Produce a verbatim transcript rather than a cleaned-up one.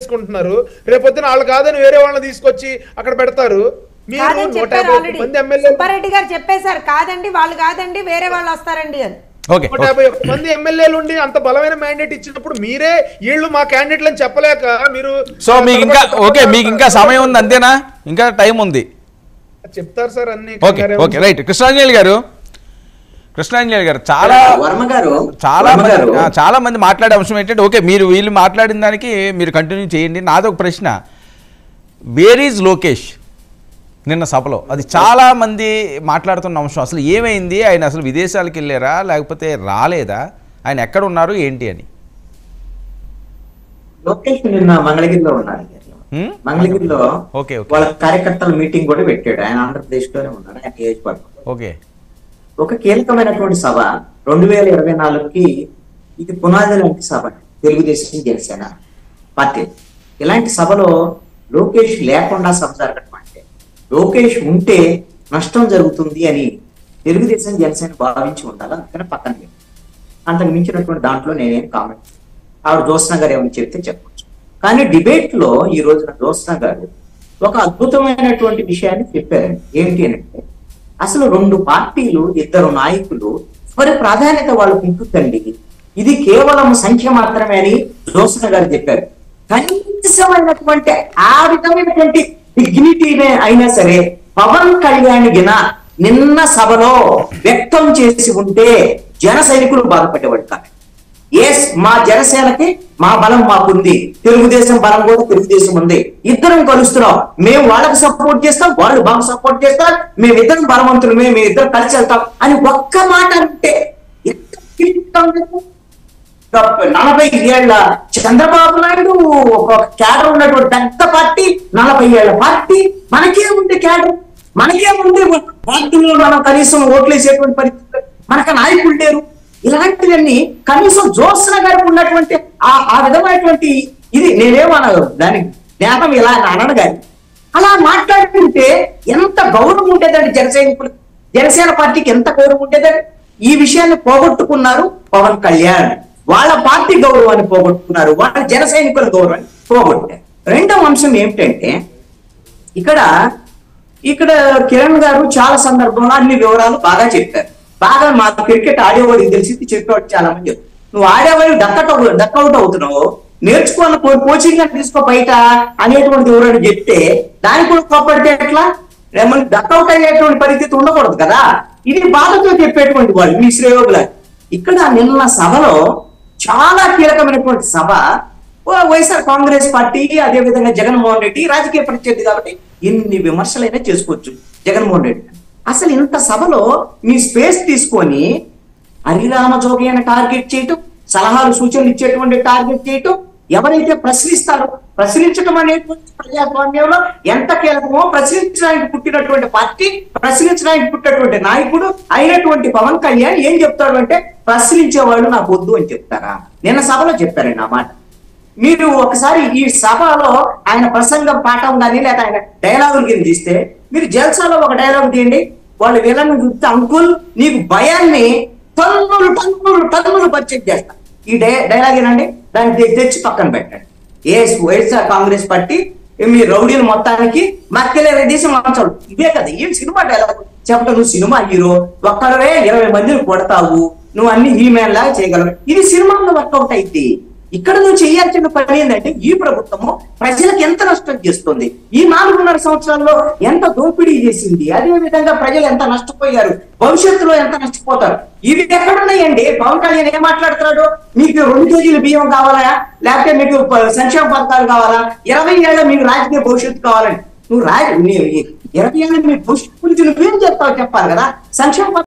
చేసుకుంటున్నారు. రేపొద్దున వాళ్ళు కాదని వేరే వాళ్ళని తీసుకొచ్చి అక్కడ పెడతారు. మీరు నూట యాభై మంది ఎమ్మెల్యే సుబ్బారెడ్డి గారు చెప్పేశారు కాదండి, వాళ్ళు కాదండి వేరే వాళ్ళు వస్తారండి అని. నూట యాభై ఒక్క మంది ఎమ్మెల్యేలు ఉండి అంత బలమైన మ్యాండేట్ ఇచ్చినప్పుడు మీరే వీళ్ళు మా క్యాండిడేట్లు అని చెప్పలేక మీరు సో మీకు ఇంకా ఓకే మీకు ఇంకా సమయం ఉంది అంతేనా, ఇంకా టైం ఉంది చెప్తారు సార్ అన్ని. Okay okay right. కృష్ణాంజలి గారు కృష్ణాంజలి గారు చాలా చాలా మంది చాలా మంది మాట్లాడే అంశం ఏంటంటే ఓకే మీరు వీళ్ళు మాట్లాడిన దానికి మీరు కంటిన్యూ చేయండి. నాదొక ప్రశ్న, వేర్ ఈజ్ లోకేష్ నిన్న సభలో? అది చాలా మంది మాట్లాడుతున్న అంశం. అసలు ఏమైంది, ఆయన అసలు విదేశాలకు వెళ్ళారా లేకపోతే రాలేదా, ఆయన ఎక్కడ ఉన్నారు ఏంటి అని. లోకేష్ నిన్న మంగళగిరిలో ఉన్నారు. మంగళగిరిలో వాళ్ళ కార్యకర్తల మీటింగ్ కూడా పెట్టాడు. ఆయన ఆంధ్రప్రదేశ్ లోనే ఉన్నారు, ఆయన నియోజకవర్గం. ఓకే, ఒక కీలకమైనటువంటి సభ రెండు వేల ఇరవై నాలుగుకి ఇది పునాది లాంటి సభ తెలుగుదేశం జనసేన పార్టీ. ఇలాంటి సభలో లోకేష్ లేకుండా సభ జరగడం అంటే లోకేష్ ఉంటే నష్టం జరుగుతుంది అని తెలుగుదేశం జనసేన భావించి ఉండాలి. అందుకని పక్కన లేదు. అంతకు మించినటువంటి దాంట్లో నేనేం కామెంట్ ఆవిడ జ్యోత్స్న గారు ఏమని చెప్తే చెప్పచ్చు. కానీ డిబేట్ లో ఈ రోజున జ్యోత్స్న గారు ఒక అద్భుతమైనటువంటి విషయాన్ని చెప్పారు. ఏంటి అంటే అసలు రెండు పార్టీలు ఇద్దరు నాయకులు ఎవరి ప్రాధాన్యత వాళ్ళకు ఉంటుందండి, ఇది కేవలం సంఖ్య మాత్రమే అని జ్యోత్స్న గారు చెప్పారు. కనీసమైనటువంటి ఆ విధమైనటువంటి డిగ్నిటీనే అయినా సరే పవన్ కళ్యాణ్ గిన నిన్న సభలో వ్యక్తం చేసి ఉంటే జన సైనికులు బాధపడేవాడు కాదు. ఎస్, మా జనసేనకి మా బలం మాకుంది, తెలుగుదేశం బలం కూడా తెలుగుదేశం ఉంది, ఇద్దరం కలుస్తున్నాం, మేము వాళ్ళకి సపోర్ట్ చేస్తాం, వాళ్ళు మాకు సపోర్ట్ చేస్తారు, మేమిద్దరం బలవంతులు, మేము ఇద్దరం కలిసి వెళ్తాం అని ఒక్క మాట అంటే నలభై ఏళ్ల చంద్రబాబు నాయుడు ఒక క్యాడర్ ఉన్నటువంటి పెద్ద పార్టీ, నలభై ఏళ్ల పార్టీ, మనకే ఉంది క్యాడర్, మనకే ఉంది పార్టీలో మనం కనీసం ఓట్లు వేసేటువంటి పరిస్థితి, మనకు నాయకులు లేరు. ఇలాంటివన్నీ కనీసం జ్యోత్స్న గారికి ఉన్నటువంటి ఆ ఆ విధమైనటువంటి ఇది నేనేమనదు, దాని జ్ఞానం ఇలా అనను కానీ అలా మాట్లాడుతుంటే ఎంత గౌరవం ఉండేదండి జనసైనికులు, జనసేన పార్టీకి ఎంత గౌరవం ఉండేదండి. ఈ విషయాన్ని పోగొట్టుకున్నారు పవన్ కళ్యాణ్, వాళ్ళ పార్టీ గౌరవాన్ని పోగొట్టుకున్నారు, వాళ్ళ జన సైనికుల గౌరవాన్ని పోగొట్టారు. రెండవ అంశం ఏమిటంటే ఇక్కడ ఇక్కడ కిరణ్ గారు చాలా సందర్భంలో అన్ని వివరాలు బాగా చెప్పారు. బాగా మా క్రికెట్ ఆడేవాడికి తెలిసి చెప్పేవాడు చాలా మంది. నువ్వు ఆడేవాడు డక్కట్ డక్అవుట్ అవుతున్నావు, నేర్చుకున్న కోచింగ్ అని తీసుకో బయట అనేటువంటి ఎవరైనా చెప్తే దానికి కూడా కోపడితే ఎట్లా, ఏమన్నా డక్అవుట్ అయ్యేటువంటి పరిస్థితి ఉండకూడదు కదా. ఇది బాధతో చెప్పేటువంటి వాళ్ళు మీ శ్రేయోగుల. ఇక్కడ నిన్న సభలో చాలా కీలకమైనటువంటి సభ, వైఎస్ఆర్ కాంగ్రెస్ పార్టీ అదే విధంగా జగన్మోహన్ రెడ్డి రాజకీయ ప్రత్యర్థి కాబట్టి ఎన్ని విమర్శలైనా చేసుకోవచ్చు జగన్మోహన్ రెడ్డి. అసలు ఇంత సభలో మీ స్పేస్ తీసుకొని హరిరామ జోగయ్యను టార్గెట్ చేయటం, సలహాలు సూచనలు ఇచ్చేటువంటి టార్గెట్ చేయటం, ఎవరైతే ప్రశ్నిస్తారో ప్రశ్నించడం అనేటువంటి ప్రజాస్వామ్యంలో ఎంత కీలకమో, ప్రశ్నించడానికి పుట్టినటువంటి పార్టీ, ప్రశ్నించడానికి పుట్టినటువంటి నాయకుడు అయినటువంటి పవన్ కళ్యాణ్ ఏం చెప్తాడు అంటే ప్రశ్నించేవాళ్ళు నాకు వద్దు అని చెప్తారా? నిన్న సభలో చెప్పారండి ఆ మాట. మీరు ఒకసారి ఈ సభలో ఆయన ప్రసంగం పాఠం కానీ లేదా ఆయన డైలాగులు కింద తీస్తే, మీరు జల్సాలో ఒక డైలాగ్ తీయండి, వాళ్ళు వీళ్ళని చూస్తే అంకుల్ నీకు భయాన్ని టన్నులు టన్నులు టన్నులు పర్చేజ్ చేస్తా, ఈ డై డైలాగ్ ఏనండి, దాన్ని తెచ్చి పక్కన పెట్టండి. ఏ వైఎస్ఆర్ కాంగ్రెస్ పార్టీ మీ రౌడీలు మొత్తానికి మక్కలే దేశం మార్చాడు, ఇదే కదా ఏం సినిమా డైలాగ్ చెప్పడం. నువ్వు సినిమా హీరో, ఒక్కడవే ఇరవై మందిని కొడతావు, నువ్వు అన్ని హీమ్యాన్ లాగా చేయగలవు, ఇది సినిమాలో వర్కౌట్ అయితే. ఇక్కడ నువ్వు చేయాల్సిన పని ఏంటంటే ఈ ప్రభుత్వము ప్రజలకు ఎంత నష్టం చేస్తుంది, ఈ నాలుగున్నర సంవత్సరాల్లో ఎంత దోపిడీ చేసింది, అదే విధంగా ప్రజలు ఎంత నష్టపోయారు, భవిష్యత్తులో ఎంత నష్టపోతారు, ఇవి ఎక్కడున్నాయండి? పవన్ కళ్యాణ్ ఏం మాట్లాడుతున్నాడు, మీకు రెండు కేజీలు బియ్యం కావాలా, లేకపోతే మీకు సంక్షేమ పథకాలు కావాలా, ఇరవై ఏళ్ళ మీకు రాజకీయ భవిష్యత్తు కావాలని నువ్వు రాజ ఇరవై ఏళ్ళ మీ భవిష్యత్తు గురించి నువ్వేం చెప్తావు చెప్పాలి కదా. సంక్షేమ